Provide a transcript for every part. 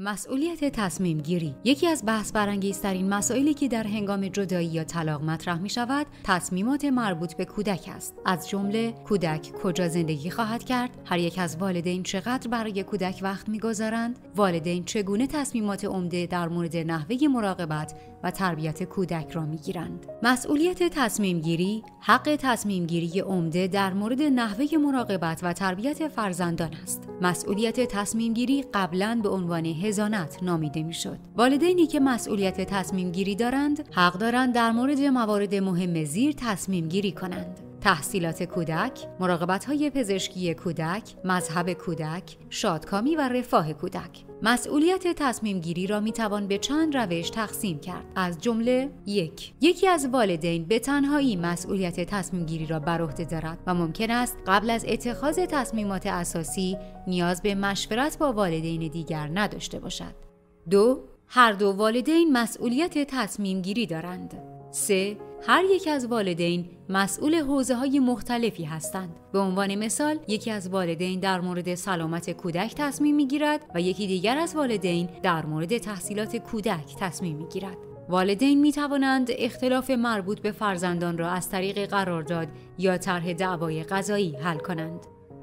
مسئولیت تصمیم گیری یکی از بحث برانگیزترین مسائلی که در هنگام جدایی یا طلاق مطرح می شود تصمیمات مربوط به کودک است. از جمله کودک کجا زندگی خواهد کرد، هر یک از والدین چقدر برای کودک وقت می گذارند، والدین چگونه تصمیمات عمده در مورد نحوه مراقبت و تربیت کودک را می گیرند. مسئولیت تصمیم گیری حق تصمیم گیری عمده در مورد نحوه مراقبت و تربیت فرزندان است. مسئولیت تصمیم گیری قبلاً به عنوان حضانت نامیده میشد. والدینی که مسئولیت تصمیم گیری دارند، حق دارند در مورد موارد مهم زیر تصمیم گیری کنند: تحصیلات کودک، مراقبت‌های پزشکی کودک، مذهب کودک، شادکامی و رفاه کودک. مسئولیت تصمیم گیری را میتوان به چند روش تقسیم کرد. از جمله یکی از والدین به تنهایی مسئولیت تصمیم گیری را بر عهده دارد و ممکن است قبل از اتخاذ تصمیمات اساسی نیاز به مشورت با والدین دیگر نداشته باشد. 2. هر دو والدین مسئولیت تصمیم گیری دارند. 3. هر یک از والدین مسئول حوزه‌های مختلفی هستند. به عنوان مثال، یکی از والدین در مورد سلامت کودک تصمیم می‌گیرد و یکی دیگر از والدین در مورد تحصیلات کودک تصمیم می‌گیرد. والدین می‌توانند اختلاف مربوط به فرزندان را از طریق قرارداد یا طرح دعوای قضایی حل کنند.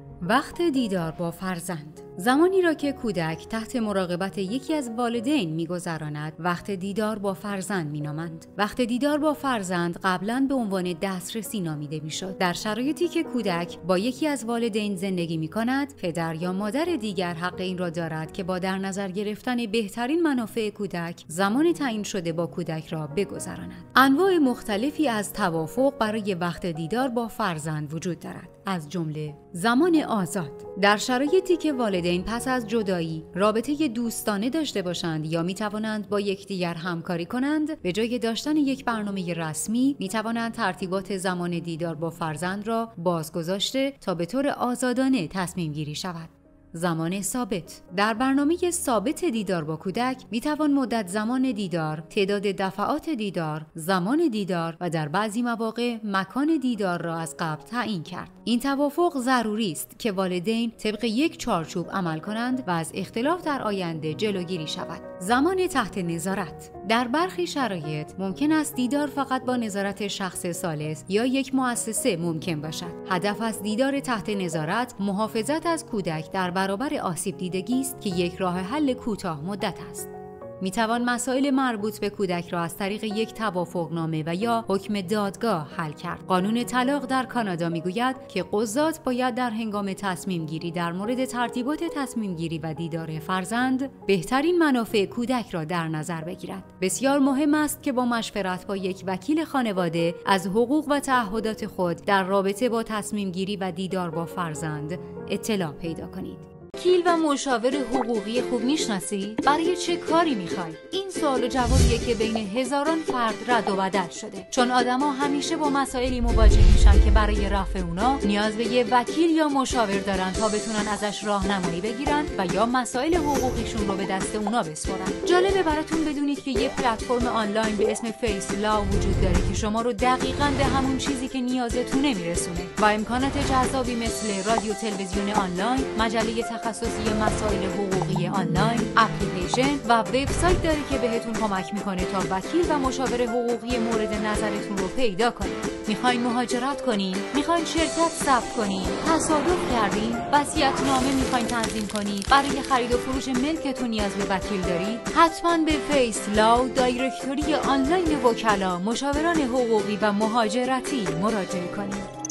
وقت دیدار با فرزند زمانی را که کودک تحت مراقبت یکی از والدین می‌گذراند وقت دیدار با فرزند می‌نامند. وقت دیدار با فرزند قبلاً به عنوان دسترسی نامیده می‌شد. در شرایطی که کودک با یکی از والدین زندگی می‌کند، پدر یا مادر دیگر حق این را دارد که با در نظر گرفتن بهترین منافع کودک زمان تعیین شده با کودک را بگذراند. انواع مختلفی از توافق برای وقت دیدار با فرزند وجود دارد، از جمله زمان آزاد. در شرایطی که والدین پس از جدایی رابطه دوستانه داشته باشند یا می توانند با یکدیگر همکاری کنند، به جای داشتن یک برنامه رسمی می توانند ترتیبات زمان دیدار با فرزند را بازگذاشته تا به طور آزادانه تصمیم گیری شود. زمان ثابت. در برنامه ثابت دیدار با کودک می توان مدت زمان دیدار، تعداد دفعات دیدار، زمان دیدار و در بعضی مواقع مکان دیدار را از قبل تعیین کرد. این توافق ضروری است که والدین طبق یک چارچوب عمل کنند و از اختلاف در آینده جلوگیری شود. زمان تحت نظارت. در برخی شرایط ممکن است دیدار فقط با نظارت شخص ثالث یا یک مؤسسه ممکن باشد. هدف از دیدار تحت نظارت محافظت از کودک در برابر آسیب دیدگی است که یک راه حل کوتاه مدت است. می توان مسائل مربوط به کودک را از طریق یک توافقنامه و یا حکم دادگاه حل کرد. قانون طلاق در کانادا می گوید که قضات باید در هنگام تصمیم گیری در مورد ترتیبات تصمیم گیری و دیدار فرزند بهترین منافع کودک را در نظر بگیرد. بسیار مهم است که با مشورت با یک وکیل خانواده از حقوق و تعهدات خود در رابطه با تصمیم گیری و دیدار با فرزند اطلاع پیدا کنید. وکیل و مشاور حقوقی خوب میشناسی؟ برای چه کاری میخوای؟ این سوال و جوابیه که بین هزاران فرد رد و بدل شده، چون آدما همیشه با مسائلی مواجه میشن که برای رفع اونا نیاز به یه وکیل یا مشاور دارن تا بتونن ازش راهنمایی بگیرن و یا مسائل حقوقیشون رو به دست اونا بسپارن. جالبه براتون بدونید که یه پلتفرم آنلاین به اسم فیس لاو وجود داره که شما رو دقیقاً به همون چیزی که نیازتونه میرسونه، با امکانات جذابی مثل رادیو تلویزیون آنلاین، مجله تخصصی مسائل حقوقی آنلاین، اپلیکیشن و وبسایت داره که بهتون کمک میکنه تا وکیل و مشاور حقوقی مورد نظرتون رو پیدا کنید. میخواین مهاجرت کنین؟ میخواین شرکت ثبت کنین؟ تصادف کردین؟ وصیت‌نامه میخواین تنظیم کنید؟ برای خرید و فروش ملکتون نیاز به وکیل دارید؟ حتما به فیس لاو، دایرکتوری آنلاین وکلا، مشاوران حقوقی و مهاجرتی مراجعه کنید.